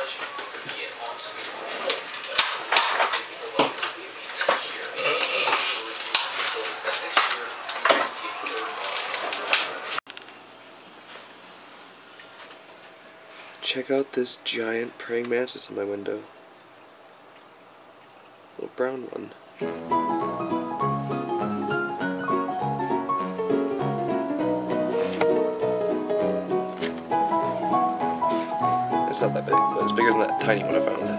Check out this giant praying mantis in my window. Little brown one. It's not that big, but it's bigger than that tiny one I found.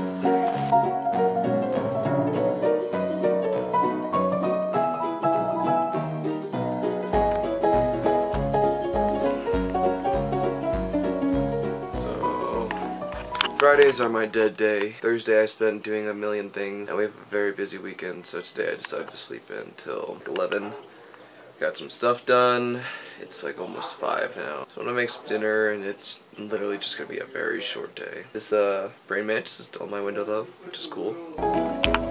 Fridays are my dead day. Thursday I spent doing a million things, and we have a very busy weekend, so today I decided to sleep in until 11. Got some stuff done. It's like almost 5 now. So I'm gonna make some dinner, and it's literally just gonna be a very short day. This praying mantis is still in my window though, which is cool.